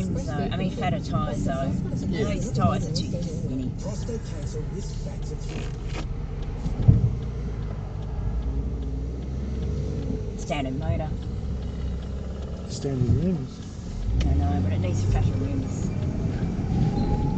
rims though. I mean fatter tyres though. Yeah. These tyres are too skinny. Standard motor. Standard rims. I know, but it needs fatter rims.